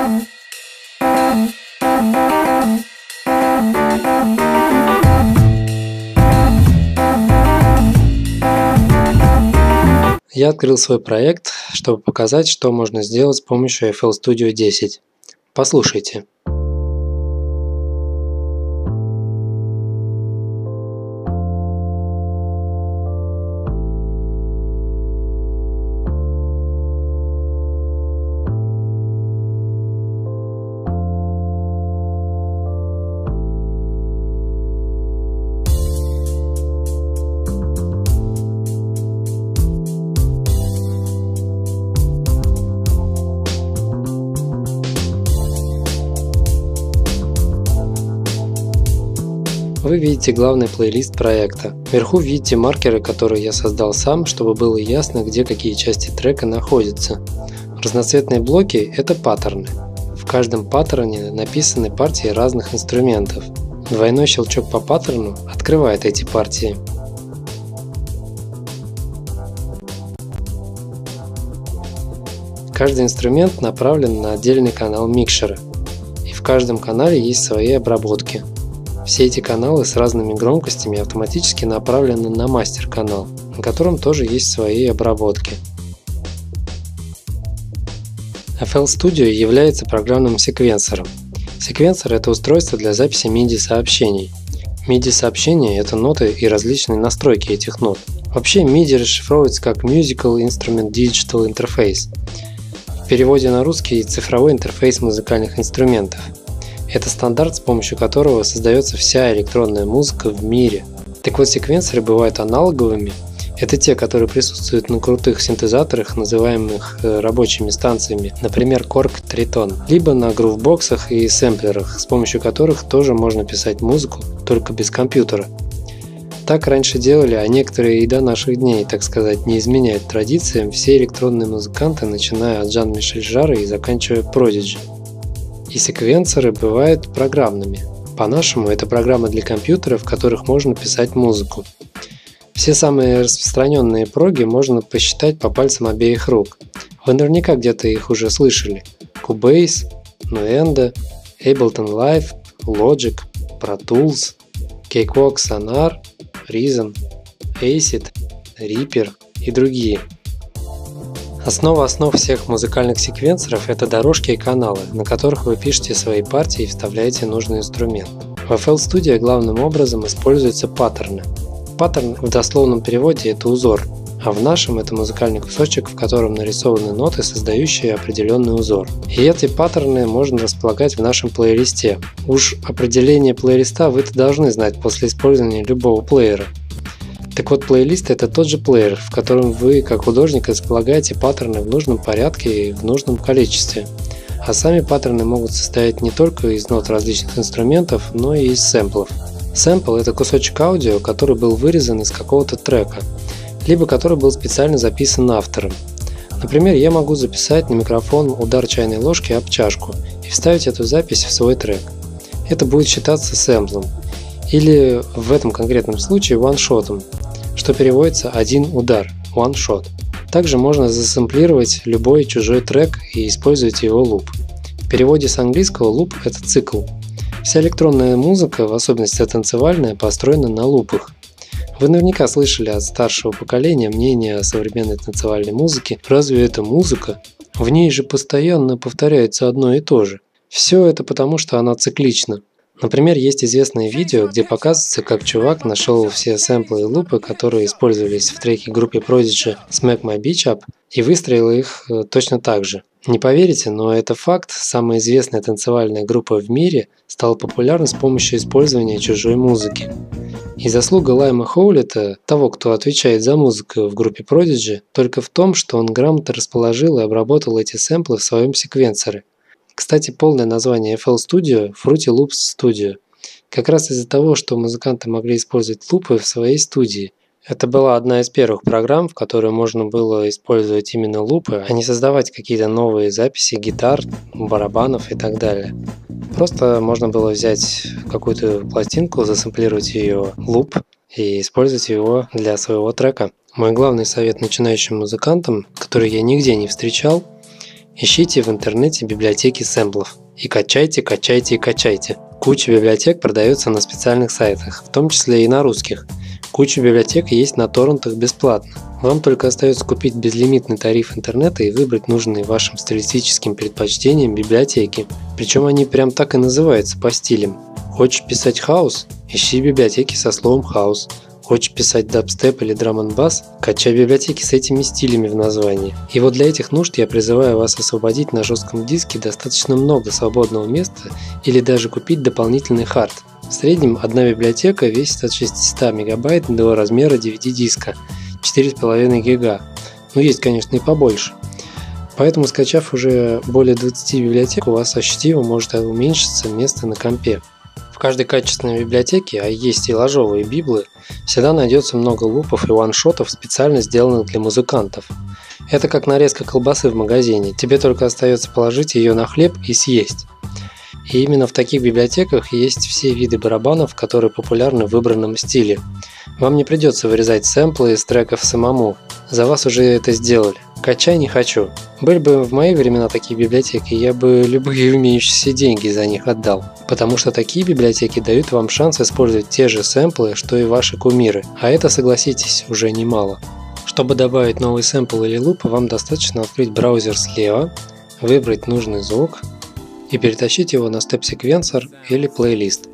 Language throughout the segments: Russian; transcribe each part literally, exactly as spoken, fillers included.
Я открыл свой проект, чтобы показать, что можно сделать с помощью эф эл Studio десять. Послушайте. Вы видите главный плейлист проекта. Вверху видите маркеры, которые я создал сам, чтобы было ясно, где какие части трека находятся. Разноцветные блоки – это паттерны. В каждом паттерне написаны партии разных инструментов. Двойной щелчок по паттерну открывает эти партии. Каждый инструмент направлен на отдельный канал микшера, и в каждом канале есть свои обработки. Все эти каналы с разными громкостями автоматически направлены на мастер-канал, на котором тоже есть свои обработки. эф эл Studio является программным секвенсором. Секвенсор – это устройство для записи миди сообщений. миди сообщения – это ноты и различные настройки этих нот. Вообще миди расшифровывается как Musical Instrument Digital Interface. В переводе на русский – цифровой интерфейс музыкальных инструментов. Это стандарт, с помощью которого создается вся электронная музыка в мире. Так вот, секвенсоры бывают аналоговыми. Это те, которые присутствуют на крутых синтезаторах, называемых рабочими станциями, например, Korg Triton, либо на грувбоксах и сэмплерах, с помощью которых тоже можно писать музыку, только без компьютера. Так раньше делали, а некоторые и до наших дней, так сказать, не изменяют традициям все электронные музыканты, начиная от Жан-Мишель Жарра и заканчивая Prodigy. И секвенсоры бывают программными. По-нашему, это программы для компьютера, в которых можно писать музыку. Все самые распространенные проги можно посчитать по пальцам обеих рук. Вы наверняка где-то их уже слышали. Cubase, Nuendo, Ableton Live, Logic, Pro Tools, Cakewalk Sonar, Reason, Acid, Reaper и другие. Основа основ всех музыкальных секвенсоров – это дорожки и каналы, на которых вы пишете свои партии и вставляете нужный инструмент. В эф эл Studio главным образом используются паттерны. Паттерн в дословном переводе – это узор, а в нашем – это музыкальный кусочек, в котором нарисованы ноты, создающие определенный узор. И эти паттерны можно располагать в нашем плейлисте. Уж определение плейлиста вы-то должны знать после использования любого плеера. Так вот, плейлист – это тот же плеер, в котором вы, как художник, располагаете паттерны в нужном порядке и в нужном количестве. А сами паттерны могут состоять не только из нот различных инструментов, но и из сэмплов. Сэмпл – это кусочек аудио, который был вырезан из какого-то трека, либо который был специально записан автором. Например, я могу записать на микрофон удар чайной ложки об чашку и вставить эту запись в свой трек. Это будет считаться сэмплом, или в этом конкретном случае ваншотом, что переводится «один удар» – one shot. Также можно засэмплировать любой чужой трек и использовать его луп. В переводе с английского луп – это цикл. Вся электронная музыка, в особенности танцевальная, построена на лупах. Вы наверняка слышали от старшего поколения мнение о современной танцевальной музыке. Разве это музыка? В ней же постоянно повторяется одно и то же. Все это потому, что она циклична. Например, есть известное видео, где показывается, как чувак нашел все сэмплы и лупы, которые использовались в треке группы Prodigy Smack My Bitch Up, и выстроил их точно так же. Не поверите, но это факт. Самая известная танцевальная группа в мире стала популярна с помощью использования чужой музыки. И заслуга Лайма Хоулита, того, кто отвечает за музыку в группе Prodigy, только в том, что он грамотно расположил и обработал эти сэмплы в своем секвенсоре. Кстати, полное название эф эл Studio – Fruity Loops Studio. Как раз из-за того, что музыканты могли использовать лупы в своей студии. Это была одна из первых программ, в которой можно было использовать именно лупы, а не создавать какие-то новые записи гитар, барабанов и так далее. Просто можно было взять какую-то пластинку, засэмплировать ее луп и использовать его для своего трека. Мой главный совет начинающим музыкантам, который я нигде не встречал, Ищите в интернете библиотеки сэмплов и качайте, качайте и качайте. Куча библиотек продается на специальных сайтах, в том числе и на русских. Куча библиотек есть на торрентах бесплатно. Вам только остается купить безлимитный тариф интернета и выбрать нужные вашим стилистическим предпочтениям библиотеки. Причем они прям так и называются по стилям. Хочешь писать хаус? Ищи библиотеки со словом хаус. Хочешь писать дабстеп или драм энд бас? Качай библиотеки с этими стилями в названии. И вот для этих нужд я призываю вас освободить на жестком диске достаточно много свободного места или даже купить дополнительный хард. В среднем одна библиотека весит от шестисот мегабайт до размера ди ви ди-диска четыре с половиной гига. Ну есть, конечно, и побольше. Поэтому, скачав уже более двадцати библиотек, у вас ощутимо может уменьшиться место на компе. В каждой качественной библиотеке, а есть и ложовые библы, всегда найдется много лупов и ваншотов, специально сделанных для музыкантов. Это как нарезка колбасы в магазине, тебе только остается положить ее на хлеб и съесть. И именно в таких библиотеках есть все виды барабанов, которые популярны в выбранном стиле. Вам не придется вырезать сэмплы из треков самому, за вас уже это сделали. Качай не хочу. Были бы в мои времена такие библиотеки, я бы любые имеющиеся деньги за них отдал. Потому что такие библиотеки дают вам шанс использовать те же сэмплы, что и ваши кумиры. А это, согласитесь, уже немало. Чтобы добавить новый сэмпл или луп, вам достаточно открыть браузер слева, выбрать нужный звук и перетащить его на степ-секвенсор или плейлист.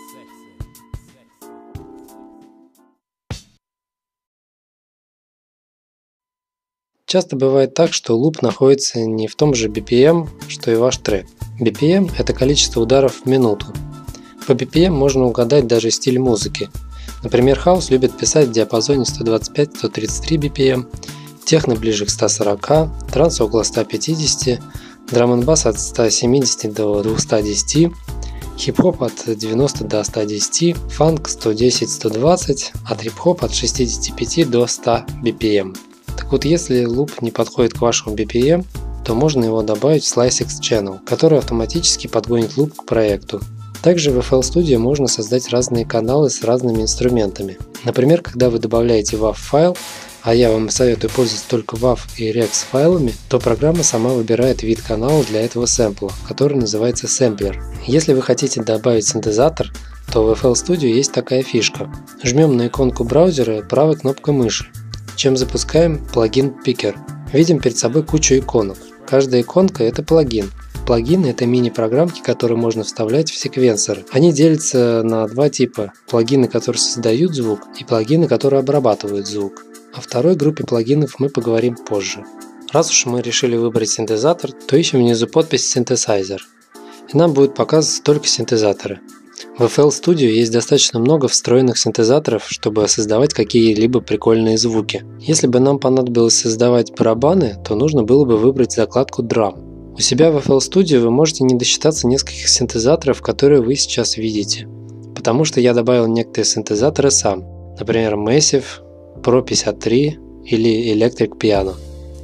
Часто бывает так, что луп находится не в том же би пи эм, что и ваш трек. би пи эм – это количество ударов в минуту. По би пи эм можно угадать даже стиль музыки. Например, хаус любит писать в диапазоне сто двадцать пять - сто тридцать три би пи эм, техно ближе к ста сорока, транс около ста пятидесяти, драм энд бас от ста семидесяти до двухсот десяти, хип-хоп от девяноста до ста десяти, фанк сто десять - сто двадцать, а трип-хоп от шестидесяти пяти до ста би пи эм. Так вот, если луп не подходит к вашему би пи эм, то можно его добавить в SliceX Channel, который автоматически подгонит луп к проекту. Также в эф эл Studio можно создать разные каналы с разными инструментами. Например, когда вы добавляете вав файл, а я вам советую пользоваться только вав и рекс файлами, то программа сама выбирает вид канала для этого сэмпла, который называется сэмплер. Если вы хотите добавить синтезатор, то в эф эл Studio есть такая фишка. Жмем на иконку браузера правой кнопкой мыши, чем запускаем плагин Picker. Видим перед собой кучу иконок. Каждая иконка – это плагин. Плагины – это мини-программки, которые можно вставлять в секвенсоры. Они делятся на два типа – плагины, которые создают звук, и плагины, которые обрабатывают звук. О второй группе плагинов мы поговорим позже. Раз уж мы решили выбрать синтезатор, то ищем внизу подпись Synthesizer. И нам будут показываться только синтезаторы. В эф эл Studio есть достаточно много встроенных синтезаторов, чтобы создавать какие-либо прикольные звуки. Если бы нам понадобилось создавать барабаны, то нужно было бы выбрать закладку Drum. У себя в эф эл Studio вы можете не досчитаться нескольких синтезаторов, которые вы сейчас видите. Потому что я добавил некоторые синтезаторы сам. Например, Massive, про пятьдесят три или Electric Piano.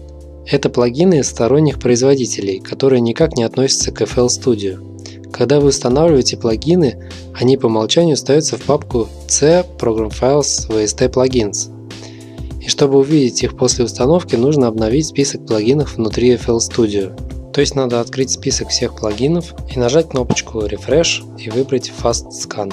Это плагины сторонних производителей, которые никак не относятся к эф эл Studio. Когда вы устанавливаете плагины, они по умолчанию ставятся в папку C Program Files ви эс ти Plugins. И чтобы увидеть их после установки, нужно обновить список плагинов внутри эф эл Studio. То есть надо открыть список всех плагинов и нажать кнопочку Refresh и выбрать Fast Scan.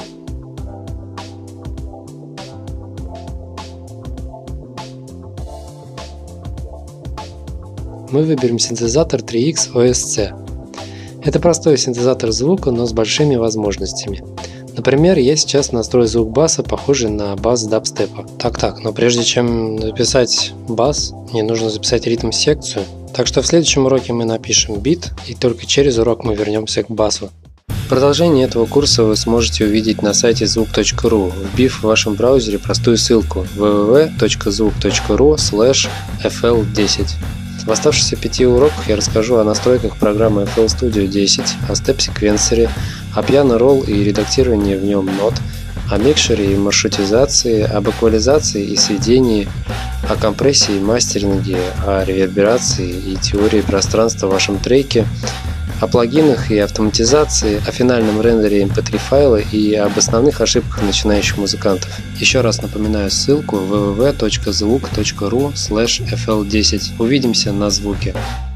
Мы выберем синтезатор три икс о эс си. Это простой синтезатор звука, но с большими возможностями. Например, я сейчас настрою звук баса, похожий на бас дабстепа. Так-так, но прежде чем записать бас, мне нужно записать ритм-секцию. Так что в следующем уроке мы напишем бит, и только через урок мы вернемся к басу. Продолжение этого курса вы сможете увидеть на сайте звук точка ру, вбив в вашем браузере простую ссылку дабл ю дабл ю дабл ю точка звук точка ру слэш эф эл десять. В оставшихся пяти уроках я расскажу о настройках программы эф эл Studio десять, о степ-секвенсоре, о Piano Roll и редактировании в нем нот, о микшере и маршрутизации, об эквализации и сведении, о компрессии и мастеринге, о реверберации и теории пространства в вашем треке, о плагинах и автоматизации, о финальном рендере эм пи три файла и об основных ошибках начинающих музыкантов. Еще раз напоминаю ссылку дабл ю дабл ю дабл ю точка звук точка ру слэш эф эл десять. Увидимся на звуке.